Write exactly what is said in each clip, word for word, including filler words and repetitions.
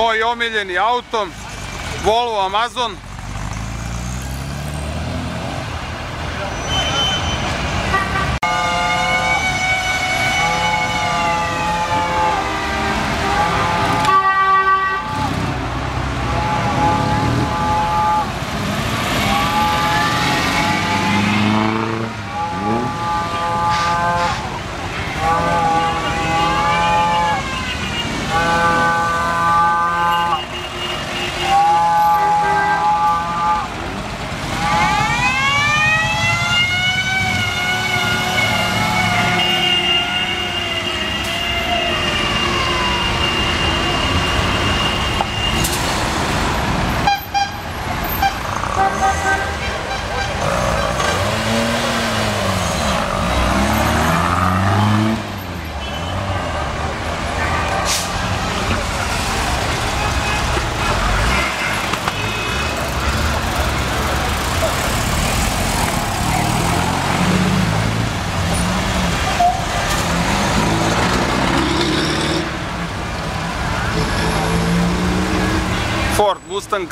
Moj omiljeni auto, Volvo Amazon. Ford Mustang.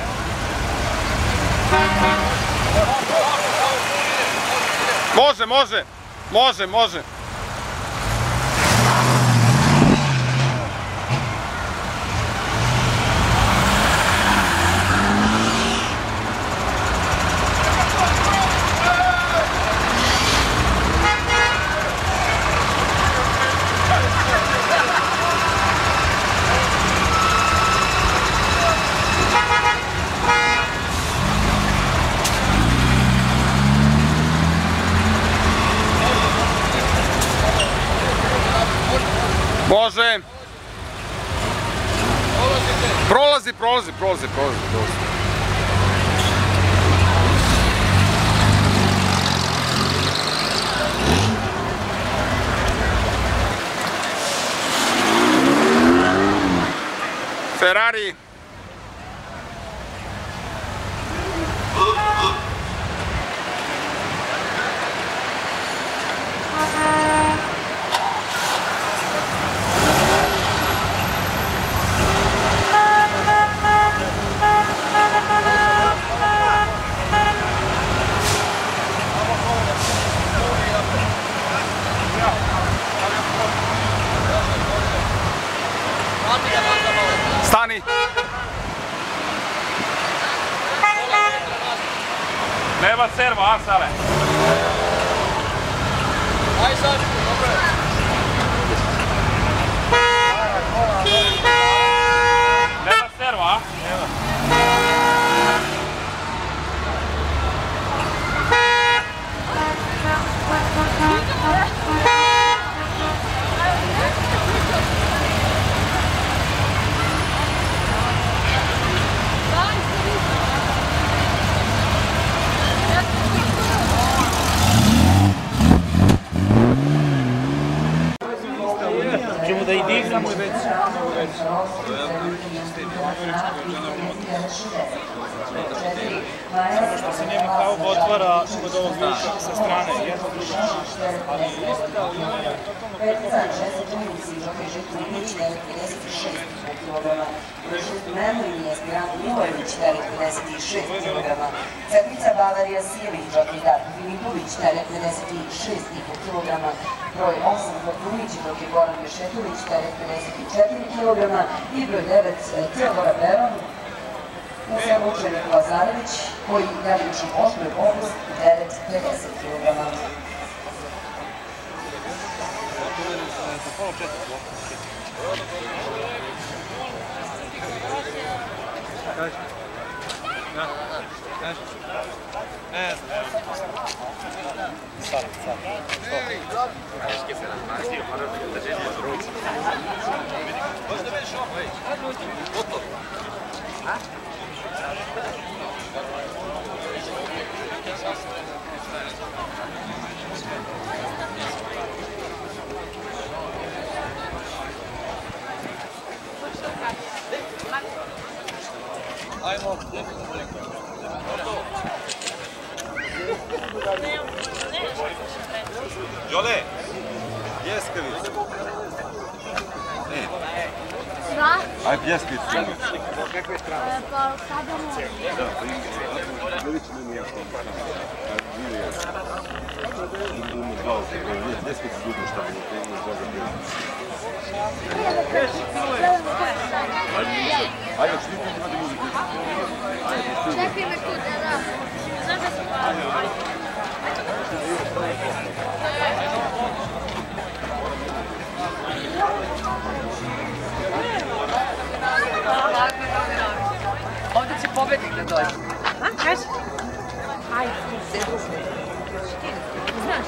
Može, može, može, može. Može. Prolazi, prolazi, prolazi, prolazi, prolazi. Ferrari. Stani! Nema servo, a Sale? Aj sad, dobro je. Nema servo, a? Nema. Ćemo da i dignemo već. Samo što se nema hauba otvara kod ovog luka sa strane. Ali ista linija totalno preko. Sedmica Bavarija Sijević, Jockey Darko Filipović, teret pedeset šest i po kilograma, broj osam Fortunić, dok je Goran Mešetović, teret pedeset četiri kilograma i broj devet Teodora Peron, Musa Vučenik Lazarević, koji najviše osmoj popust, teret pedeset kilograma. Stari, stari. Teške se razmazio, moram da želimo s ruci. Možda već ovo, već. Gotovo. A? Ajmo, Jole, jeskavica. Ne. Da? Aj pljeskić ćemo. Kakve strane? Pa sada možemo. Da, vidjet ćemo mi jasno. Ili je. Umu dva, pljeskić zubu šta mi je, umu dva za Ajde, što ti imate muziku? Čekaj me tu, da, da. Znaš da se hvala. Ovdje će pobednik da dođe. A, kaži? Ajde. Znaš?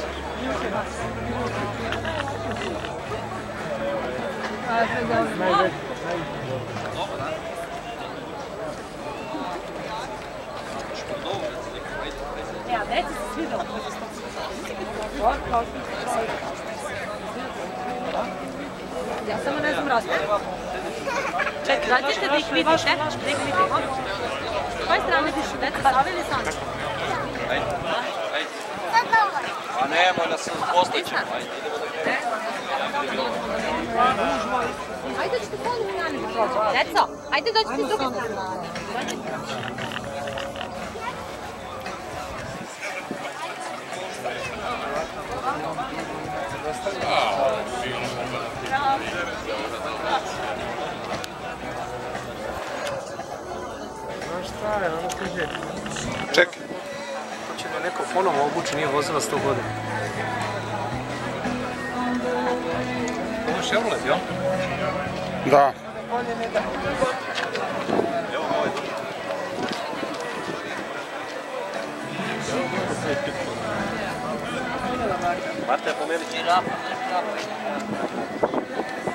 Ajde, dobro. Ja, deci se svidalo. Ja samo ne znam raspored. Čekaj, daćete da ih vidite? Da ih vidimo. S koje strane dišu? Deca, save ili sami? Ajde, ajde. A nemoj da se postaćemo, ajde, idemo da Ajde, ćete ponovno na njih prođemo. Deco, ajde dođite s druge strane. Znaš šta je, ono kaže... Čekaj. Hoće da neko ponovo obuči, nije vozila sto godina. Ovo je Chevrolet, jel? Da. Mate, pomeli žirafa, ne žirafa.